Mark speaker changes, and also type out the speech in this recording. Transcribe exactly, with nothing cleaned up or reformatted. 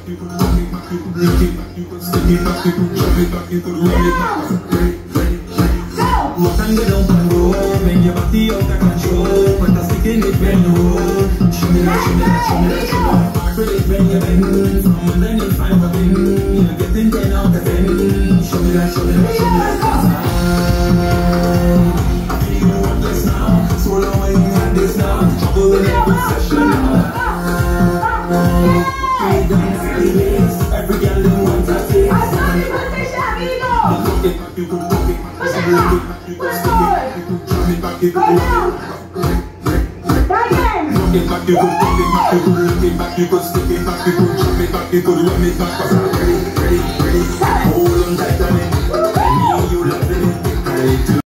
Speaker 1: you could rock it back, you could break it back, you could stick it back, you could drop it back, you could roll it back. Ready, ready, ready. Motan go down and roll, bend your body out of control, but I'm sticking it when you roll. Show me that, show me that, show me that, show me that. Back with it when you bend, from underneath five a pin, you're getting ten out of ten. Show me that, show me that, show me that. I feel you want this now, so long I ain't had this now. Trouble in every session now. Every girl in one taste. You could rock it back, you could rock it back, you could rock it back, you could stick it back, you could drop it back, you could rock it back. Rock it back, you could rock it back, you could rock it back, you could stick it back, you could drop it back, you could run it back. Ready, ready, ready. Hold on tight on it. I know you loving it. Ready to